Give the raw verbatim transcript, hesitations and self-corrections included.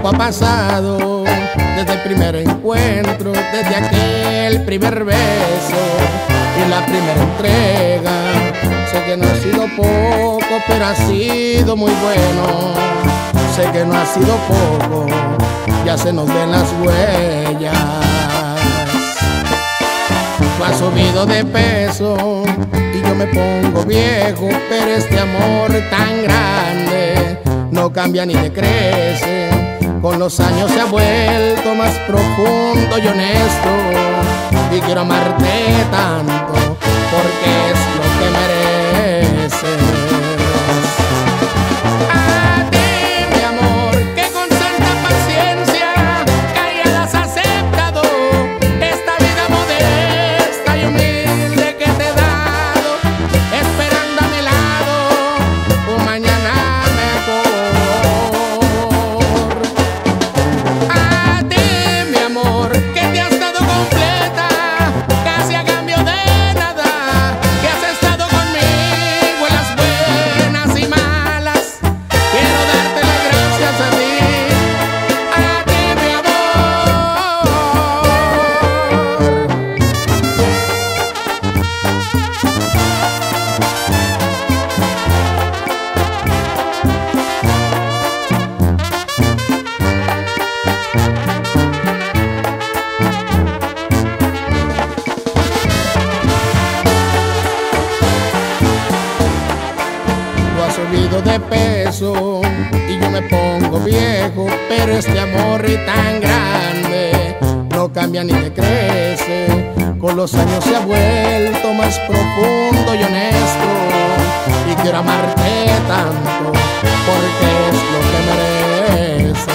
tiempo ha pasado desde el primer encuentro, desde aquel primer beso y la primera entrega. Sé que no ha sido poco, pero ha sido muy bueno. Sé que no ha sido poco, ya se nos ven las huellas. Tú has subido de peso y yo me pongo viejo, pero este amor tan grande no cambia ni decrece. Con los años se ha vuelto más profundo y honesto, y quiero amarte tanto porque es lo que mereces. A ti, mi amor, que con santa paciencia callada has aceptado esta vida modesta y humilde que te he dado, esperando a mi lado un mañana mejor. A ti, mi amor, que te has dado completa, casi a cambio de nada, que has estado conmigo en las buenas y malas. Quiero darte las gracias a ti, a ti, mi amor. Tú has subido de peso y yo me pongo viejo, pero este amor tan grande no cambia ni decrece. Con los años se ha vuelto más profundo y honesto, y quiero amarte tanto porque es lo que mereces.